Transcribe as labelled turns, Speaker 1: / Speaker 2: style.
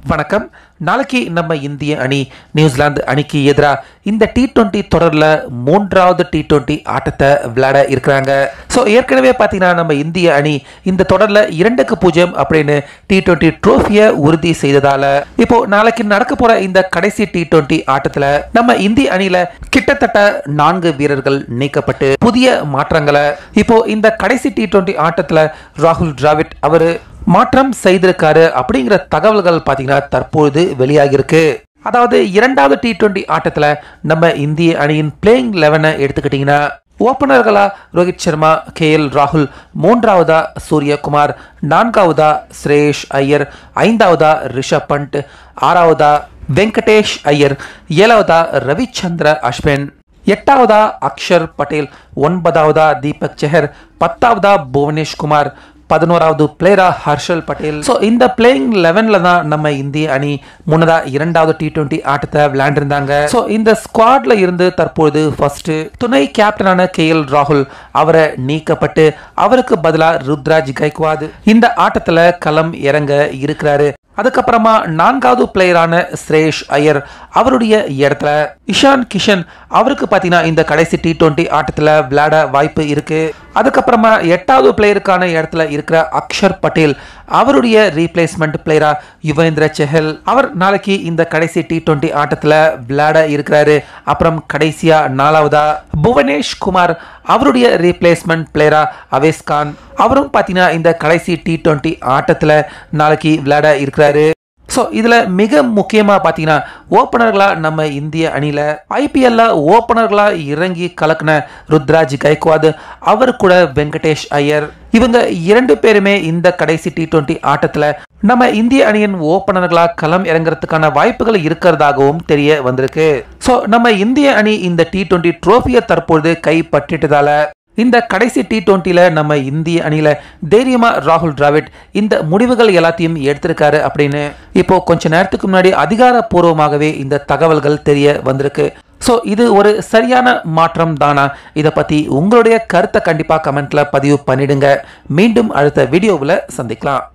Speaker 1: வணக்கம். நாளைக்கு நம்ம இந்திய அணி நியூசிலாந்து அணிக்கு எதிராக இந்த T20 தொடரில் மூன்றாவது T20 ஆட்டத்தை விளையாட இருக்கிறாங்க. ஸோ ஏற்கனவே பார்த்தீங்கன்னா நம்ம இந்திய அணி இந்த தொடரில் 2-0 அப்படின்னு T20 ட்ரோஃபியை உறுதி செய்ததால இப்போ நாளைக்கு நடக்க போற இந்த கடைசி T20 ஆட்டத்தில் நம்ம இந்திய அணியில கிட்டத்தட்ட 4 வீரர்கள் நீக்கப்பட்டு புதிய மாற்றங்களை இப்போ இந்த கடைசி T20 ஆட்டத்தில் ராகுல் டிராவிட் அவரு மாற்றம் செய்திருக்காரு அப்படிங்கிற தகவல்கள் பார்த்தீங்கன்னா தற்போது வெளியாகி இருக்கு. அதாவது இரண்டாவது T20 ஆட்டத்தில் நம்ம இந்திய அணியின் பிளேயிங் 11 எடுத்துக்கிட்டீங்கன்னா ஓபனர்களா ரோஹித் சர்மா, KL ராகுல், மூன்றாவதா சூரியகுமார், நான்காவதா ஸ்ரேயஸ் ஐயர், ஐந்தாவதா ரிஷப் பண்ட், ஆறாவதா வெங்கடேஷ் ஐயர், ஏழாவதா ரவிச்சந்திர அஸ்வின், எட்டாவதா அக்ஷர் பட்டேல், ஒன்பதாவதா தீபக் செஹர், பத்தாவதா புவனேஷ் குமார், 11வது பிளேயரா ஹர்ஷல் பட்டேல். ஸோ இந்த பிளேயிங் 11ல தான் நம்ம இந்திய அணி முன்னதா இரண்டாவது T20 ஆட்டத்தை விளையாண்டிருந்தாங்க. ஸோ இந்த ஸ்குவாட்ல இருந்து தற்போது ஃபர்ஸ்ட் துணை கேப்டனான KL ராகுல் அவரை நீக்கப்பட்டு அவருக்கு பதிலாக ருத்ராஜ் கைக்வாத் இந்த ஆட்டத்துல களம் இறங்க இருக்கிறாரு. அதுக்கப்புறமா நான்காவது பிளேயரான ஸ்ரேயஸ் ஐயர் அவருடைய இடத்துல இஷான் கிஷன் அவருக்கு பார்த்தீங்கன்னா இந்த கடைசி T20 ஆட்டத்தில் விளையாட வாய்ப்பு இருக்கு. அதுக்கப்புறமா எட்டாவது பிளேயருக்கான இடத்துல இருக்கிற அக்ஷர் பட்டேல் அவருடைய ரீப்ளேஸ்மெண்ட் பிளேயரா யுவேந்திர செஹல் அவர் நாளைக்கு இந்த கடைசி T20 ஆட்டத்தில் விளையாட இருக்கிறாரு. அப்புறம் கடைசியா நாலாவதா புவனேஷ் குமார் அவருடைய ரீப்ளேஸ்மெண்ட் பிளேயரா அவேஸ் கான் அவரும் பார்த்தீங்கன்னா இந்த கடைசி T20 ஆட்டத்தில் நாளைக்கு விளையாட இருக்கிறாரு. ஸோ இதில் மிக முக்கியமாக பார்த்தீங்கன்னா ஓப்பனர்களா நம்ம இந்திய அணியில் IPL ஓப்பனர்களா இறங்கி கலக்கின ருத்ராஜ் கைக்வாத் அவர் கூட வெங்கடேஷ் ஐயர் இவங்க 2 பேருமே இந்த கடைசி T20 ஆட்டத்தில் நம்ம இந்திய அணியின் ஓப்பனர்களா களம் இறங்குறதுக்கான வாய்ப்புகள் இருக்கிறதாகவும் தெரிய வந்திருக்கு. ஸோ நம்ம இந்திய அணி இந்த T20 ட்ரோஃபியை தற்பொழுது கைப்பற்றிட்டதால இந்த கடைசி T20ல நம்ம இந்திய அணியில தைரியமா ராகுல் டிராவிட் இந்த முடிவுகள் எல்லாத்தையும் எடுத்திருக்காரு அப்படின்னு இப்போ கொஞ்ச நேரத்துக்கு முன்னாடி அதிகாரப்பூர்வமாகவே இந்த தகவல்கள் தெரிய வந்திருக்கு. ஸோ இது ஒரு சரியான மாற்றம் தானா? இதை பத்தி உங்களுடைய கருத்தை கண்டிப்பா கமெண்ட்ல பதிவு பண்ணிடுங்க. மீண்டும் அடுத்த வீடியோவில் சந்திக்கலாம்.